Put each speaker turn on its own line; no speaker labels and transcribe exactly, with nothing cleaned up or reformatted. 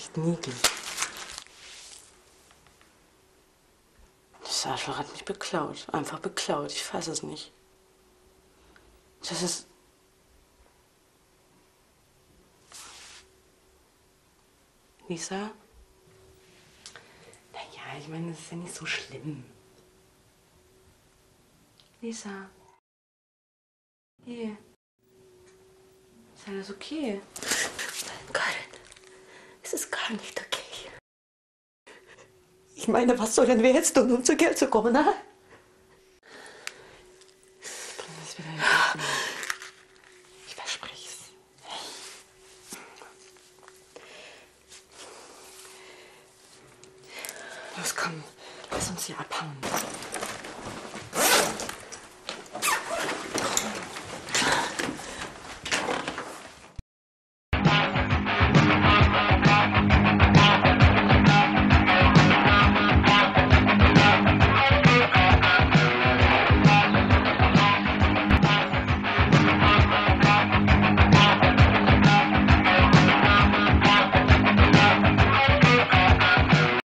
echt niedlich. Das Arschloch hat mich beklaut. Einfach beklaut. Ich fasse es nicht. Das ist... Lisa? Naja, ich meine, das ist ja nicht so schlimm. Lisa? Hier. Ist alles okay? Karin, es ist gar nicht okay. Ich meine, was sollen wir jetzt tun, um zu Geld zu kommen, ne? Ich bring das wieder in Ordnung. Ich verspreche es. Los, komm. Lass uns hier abhauen.